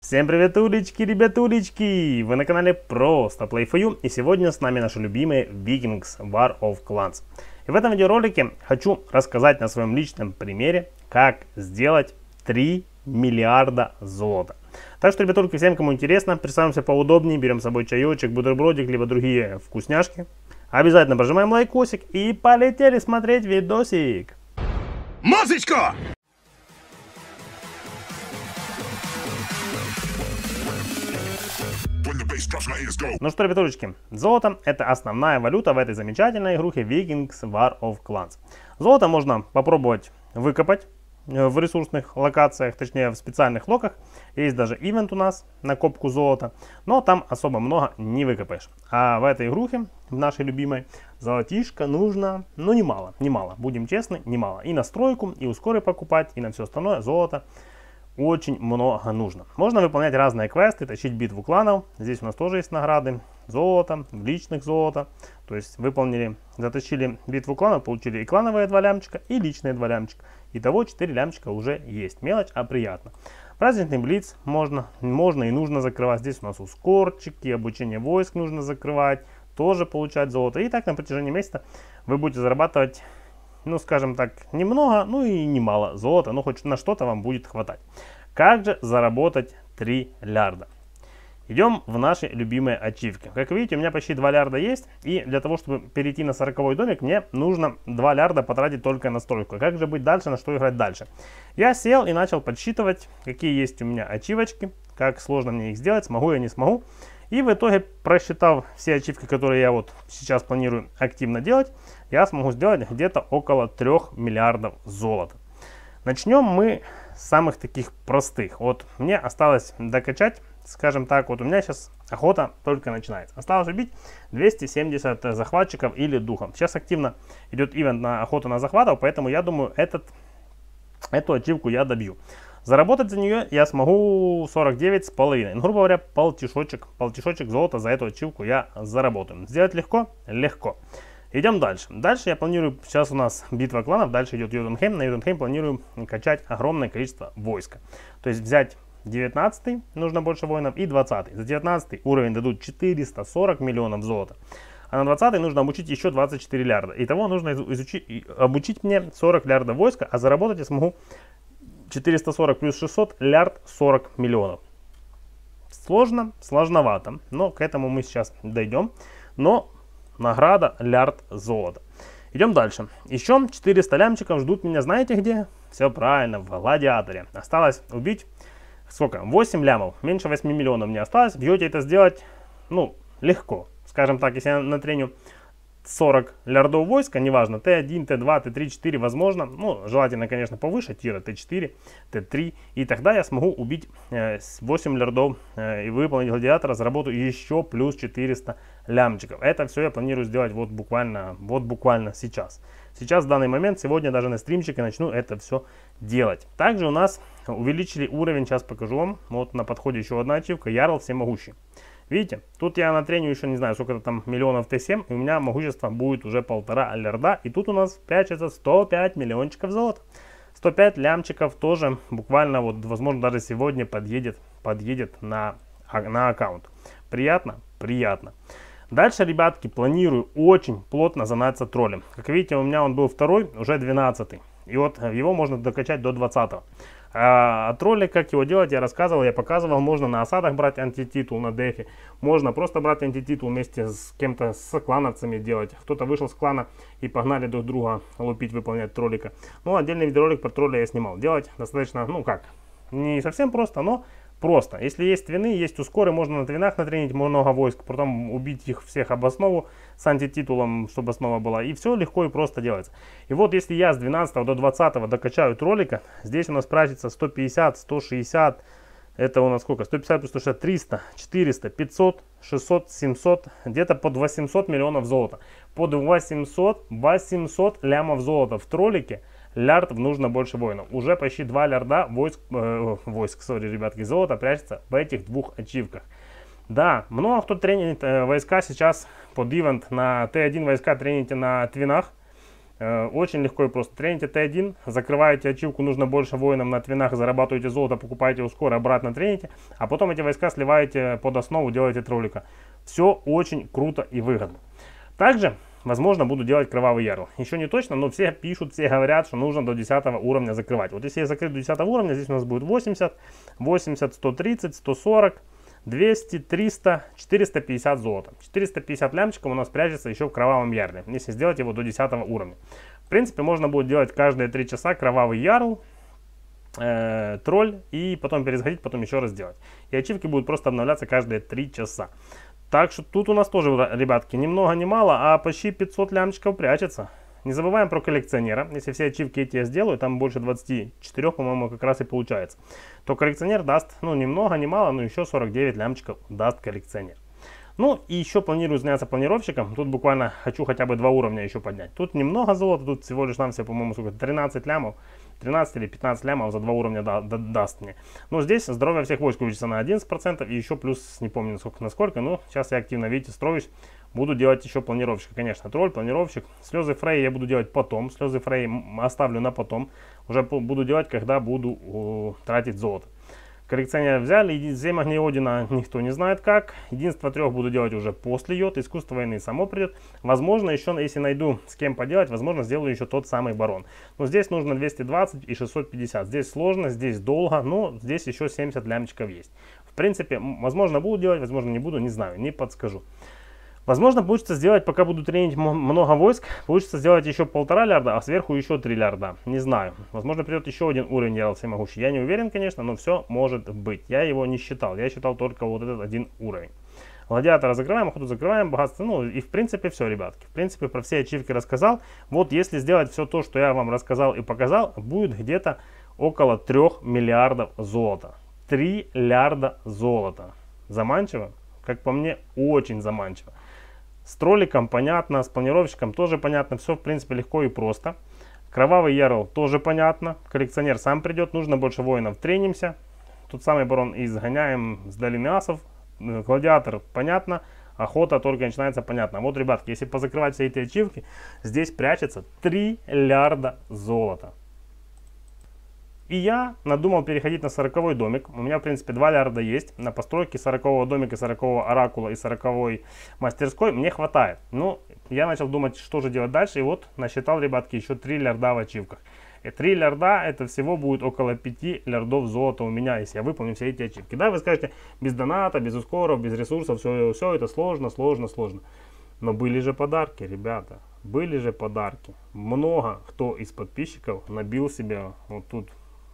Всем привет, улички, ребятулечки! Вы на канале Просто Play For You, и сегодня с нами наши любимые Vikings War of Clans. И в этом видеоролике хочу рассказать на своем личном примере, как сделать 3 миллиарда золота. Так что, ребятульки, всем, кому интересно, присаживаемся поудобнее, берем с собой чаечек, бутербродик, либо другие вкусняшки. Обязательно прожимаем лайкосик и полетели смотреть видосик. Музычка! Ну что, ребятулечки, золото — это основная валюта в этой замечательной игрухе Vikings War of Clans. Золото можно попробовать выкопать в ресурсных локациях, точнее в специальных локах. Есть даже ивент у нас на копку золота, но там особо много не выкопаешь. А в этой игрухе, в нашей любимой, золотишко нужно, ну немало, будем честны, немало. И на стройку, и ускоры покупать, и на все остальное золото очень много нужно. Можно выполнять разные квесты, тащить битву кланов. Здесь у нас тоже есть награды. Золото, личных золото. То есть выполнили, затащили битву кланов, получили и клановые 2 лямчика, и личные 2 лямчика. Итого 4 лямчика уже есть. Мелочь, а приятно. Праздничный блиц можно и нужно закрывать. Здесь у нас ускорчики, обучение войск нужно закрывать. Тоже получать золото. И так на протяжении месяца вы будете зарабатывать, ну скажем так, немного, ну и немало золота, но хоть на что-то вам будет хватать. Как же заработать 3 лярда? Идем в наши любимые ачивки. Как видите, у меня почти 2 лярда есть, и для того, чтобы перейти на 40-й домик, мне нужно 2 лярда потратить только на стройку. Как же быть дальше, на что играть дальше? Я сел и начал подсчитывать, какие есть у меня ачивочки, как сложно мне их сделать, смогу я, не смогу. И в итоге, просчитав все ачивки, которые я вот сейчас планирую активно делать, я смогу сделать где-то около 3 миллиардов золота. Начнем мы с самых таких простых. Вот мне осталось докачать, скажем так, вот у меня сейчас охота только начинается. Осталось убить 270 захватчиков или духов. Сейчас активно идет ивент на охоту на захватов, поэтому я думаю, эту ачивку я добью. Заработать за нее я смогу 49,5. Ну, грубо говоря, полтишочек золота за эту ачивку я заработаю. Сделать легко? Легко. Идем дальше. Дальше я планирую, сейчас у нас битва кланов, дальше идет Йотунхейм. На Йотунхейм планирую качать огромное количество войска. То есть взять 19 нужно больше воинов и 20. За 19 уровень дадут 440 миллионов золота. А на 20 нужно обучить еще 24 лярда. Итого нужно обучить мне 40 лярдов войска, а заработать я смогу 440 плюс 600, лярд 40 миллионов. Сложно, сложновато, но к этому мы сейчас дойдем. Но награда лярд золота. Идем дальше. Еще 400 лямчиков ждут меня, знаете где? Все правильно, в гладиаторе. Осталось убить, сколько? 8 лямов. Меньше 8 миллионов мне осталось. В Йоте это сделать, ну, легко. Скажем так, если я натреню 40 лярдов войска, неважно, Т1, Т2, Т3, 4, возможно, ну, желательно, конечно, повыше тира, Т4, Т3, и тогда я смогу убить 8 лярдов и выполнить гладиатора, заработаю еще плюс 400 лямчиков. Это все я планирую сделать вот буквально сейчас. Сейчас, в данный момент, сегодня даже на стримчике начну это все делать. Также у нас увеличили уровень, сейчас покажу вам, вот на подходе еще одна ачивка, Ярл Всемогущий. Видите, тут я натреню еще не знаю, сколько там миллионов Т7, и у меня могущество будет уже 1,5 лярда. И тут у нас прячется 105 миллиончиков золота. 105 лямчиков тоже буквально, вот, возможно, даже сегодня подъедет на аккаунт. Приятно? Приятно. Дальше, ребятки, планирую очень плотно заняться троллем. Как видите, у меня он был второй, уже 12. И вот его можно докачать до 20. А тролли, как его делать, я рассказывал, я показывал. Можно на осадах брать антититул на дефе. Можно просто брать антититул вместе с кем-то, с клановцами делать. Кто-то вышел с клана и погнали друг друга лупить, выполнять троллика. Ну, отдельный видеоролик про тролля я снимал. Делать достаточно, ну как, не совсем просто, но просто. Если есть твины, есть ускоры, можно на твинах натренить много войск, потом убить их всех об основу с антититулом, чтобы основа была. И все легко и просто делается. И вот если я с 12 до 20 докачаю троллика, здесь у нас прячется 150, 160, это у нас сколько? 150 плюс 160, 300, 400, 500, 600, 700, где-то под 800 миллионов золота. Под 800 лямов золота в троллике. Лярд нужно больше воинов. Уже почти 2 лярда ребятки, золота прячется в этих двух ачивках. Да, много кто тренит войска сейчас под ивент на Т1 войска трените на твинах. Очень легко и просто. Трените Т1, закрываете ачивку, нужно больше воинов на твинах, зарабатываете золото, покупаете ускоры, обратно трените, а потом эти войска сливаете под основу, делаете троллика. Все очень круто и выгодно. Также, возможно, буду делать кровавый ярл. Еще не точно, но все пишут, все говорят, что нужно до 10 уровня закрывать. Вот если я закрыть до 10 уровня, здесь у нас будет 80, 80, 130, 140, 200, 300, 450 золота. 450 лямчиков у нас прячется еще в кровавом ярле, если сделать его до 10 уровня. В принципе, можно будет делать каждые 3 часа кровавый ярл, тролль, и потом перезаходить, потом еще раз делать. И ачивки будут просто обновляться каждые 3 часа. Так что тут у нас тоже, ребятки, ни много ни мало, а почти 500 лямчиков прячется. Не забываем про коллекционера. Если все ачивки эти я сделаю, там больше 24, по-моему, как раз и получается, то коллекционер даст, ну, ни много ни мало, но еще 49 лямчиков даст коллекционер. Ну, и еще планирую заняться планировщиком. Тут буквально хочу хотя бы 2 уровня еще поднять. Тут немного золота, тут всего лишь нам все, по-моему, 13 лямов. 13 или 15 лямов за 2 уровня даст мне. Но здесь здоровье всех войск увеличится на 11%, и еще плюс, не помню насколько, но сейчас я активно, видите, строюсь. Буду делать еще планировщика, конечно, тролль, планировщик. Слезы Фрей я буду делать потом, слезы Фрей оставлю на потом. Уже буду делать, когда буду тратить золото. Коллекционер взяли, земь огней Одина никто не знает как. Единство 3 буду делать уже после йод, искусство войны само придет. Возможно, еще, если найду с кем поделать, возможно, сделаю еще тот самый барон. Но здесь нужно 220 и 650. Здесь сложно, здесь долго, но здесь еще 70 лямчиков есть. В принципе, возможно, буду делать, возможно, не буду, не знаю, не подскажу. Возможно, получится сделать, пока буду тренить много войск, получится сделать еще 1,5 лярда, а сверху еще 3 лярда. Не знаю. Возможно, придет еще один уровень ярл всемогущий. Я не уверен, конечно, но все может быть. Я его не считал. Я считал только вот этот один уровень. Гладиатора закрываем, охоту закрываем, богатство. Ну и в принципе все, ребятки. В принципе, про все ачивки рассказал. Вот если сделать все то, что я вам рассказал и показал, будет где-то около 3 миллиардов золота. 3 лярда золота. Заманчиво? Как по мне, очень заманчиво. С тролликом понятно, с планировщиком тоже понятно, все в принципе легко и просто. Кровавый ярл тоже понятно, коллекционер сам придет, нужно больше воинов, тренимся. Тут самый барон изгоняем с долины асов, гладиатор понятно, охота только начинается понятно. Вот, ребятки, если позакрывать все эти ачивки, здесь прячется 3 лярда золота. И я надумал переходить на 40-й домик. У меня, в принципе, 2 лярда есть. На постройке 40-го домика, 40-го оракула и 40-й мастерской мне хватает. Но я начал думать, что же делать дальше. И вот насчитал, ребятки, еще 3 лярда в ачивках. И 3 лярда, это всего будет около 5 лярдов золота у меня, если я выполню все эти ачивки. Да, вы скажете, без доната, без ускоров, без ресурсов, все это сложно. Но были же подарки, ребята. Были же подарки. Много кто из подписчиков набил себе вот тут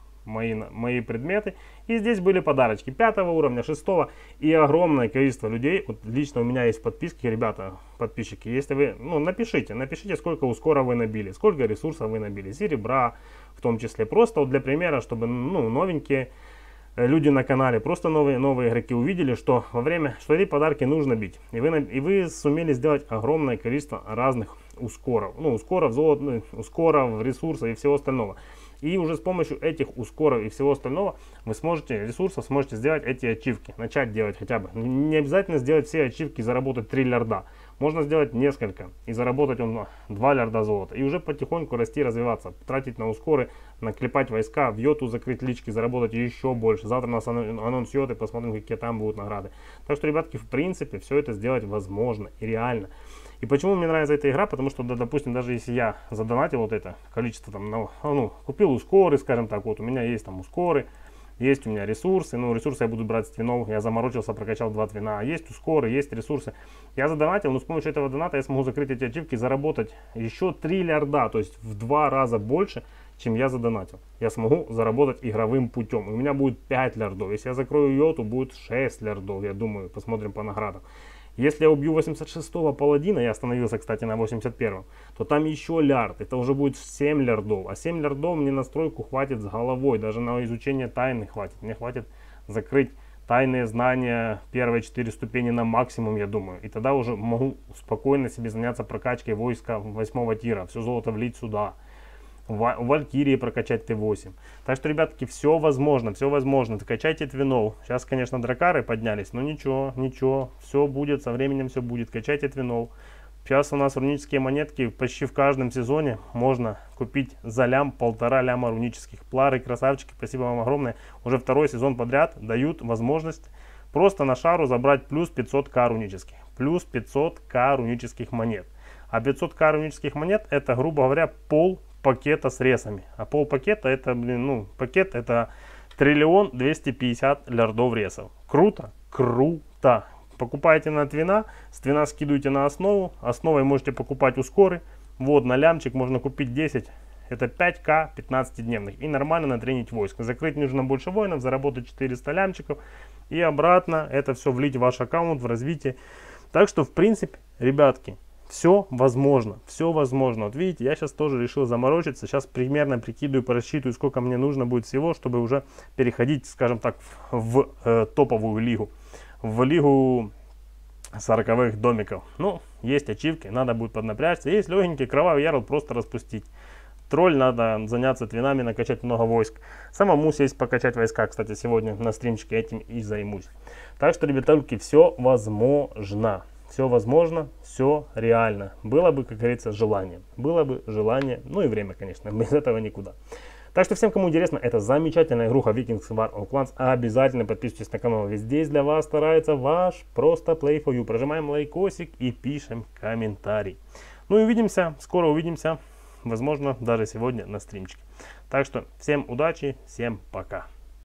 мои предметы. И здесь были подарочки 5 уровня, 6 и огромное количество людей. Вот лично у меня есть подписки, ребята, подписчики. Если вы, напишите, сколько ускоров вы набили, сколько ресурсов вы набили, серебра в том числе. Просто вот для примера, чтобы новенькие люди на канале, просто новые игроки увидели, что что эти подарки нужно бить. И вы сумели сделать огромное количество разных ускоров. Ускоров, золота, ускоров, ресурсов и всего остального. И уже с помощью этих ускоров и всего остального вы сможете сделать эти ачивки. Начать делать хотя бы. Не обязательно сделать все ачивки и заработать 3 лярда. Можно сделать несколько и заработать 2 лярда золота. И уже потихоньку расти, развиваться. Тратить на ускоры, наклепать войска, в йоту закрыть лички, заработать еще больше. Завтра у нас анонс йоты, посмотрим, какие там будут награды. Так что, ребятки, в принципе, все это сделать возможно и реально. И почему мне нравится эта игра? Потому что, допустим, даже если я задонатил вот это количество, купил ускоры, скажем так, вот у меня есть там ускоры, есть у меня ресурсы, ресурсы я буду брать с твинов, я заморочился, прокачал 2 твина, есть ускоры, есть ресурсы. Я задонатил, но с помощью этого доната я смогу закрыть эти ачивки и заработать еще 3 лярда, то есть в 2 раза больше, чем я задонатил. Я смогу заработать игровым путем. У меня будет 5 лярдов, если я закрою йоту, будет 6 лярдов, я думаю, посмотрим по наградам. Если я убью 86-го паладина, я остановился, кстати, на 81-м, то там еще лярд, это уже будет 7 лярдов. А 7 лярдов мне на стройку хватит с головой, даже на изучение тайны хватит. Мне хватит закрыть тайные знания, первые 4 ступени на максимум, я думаю. И тогда уже могу спокойно себе заняться прокачкой войска 8-го тира, все золото влить сюда. У Валькирии прокачать Т8. Так что, ребятки, все возможно. Качайте твинов. Сейчас, конечно, дракары поднялись, но ничего, все будет, со временем все будет. Качайте твинов. Сейчас у нас рунические монетки почти в каждом сезоне можно купить за лям, 1,5 ляма рунических. Плары, красавчики, спасибо вам огромное. Уже второй сезон подряд дают возможность просто на шару забрать плюс 500к рунических. Плюс 500к рунических монет. А 500к рунических монет это, грубо говоря, пол пакета с ресами. А пол пакета это, пакет это 1 250 000 000 ресов. Круто? Круто! Покупаете на твина, с твина скидываете на основу. Основой можете покупать ускоры. Вот на лямчик можно купить 10. Это 5к 15-дневных. И нормально натренить войск. Закрыть нужно больше воинов, заработать 400 лямчиков. И обратно это все влить в ваш аккаунт, в развитие. Так что, в принципе, ребятки, все возможно. Все возможно. Вот видите, я сейчас тоже решил заморочиться. Сейчас примерно прикидываю, просчитываю, сколько мне нужно будет всего, чтобы уже переходить, скажем так, в топовую лигу. В лигу 40-х домиков. Ну, есть ачивки, надо будет поднапрячься. Есть легенький кровавый ярл, просто распустить. Тролль надо заняться твинами, накачать много войск. Самому сесть покачать войска. Кстати, сегодня на стримчике этим и займусь. Так что, ребятульки, все возможно. Все возможно, все реально. Было бы, как говорится, желание. Было бы желание, ну и время, конечно. Без этого никуда. Так что всем, кому интересно, это замечательная игруха Vikings War of Clans. Обязательно подписывайтесь на канал, ведь здесь для вас старается ваш просто Play for You. Прожимаем лайкосик и пишем комментарий. Ну и увидимся, скоро увидимся. Возможно, даже сегодня на стримчике. Так что всем удачи, всем пока.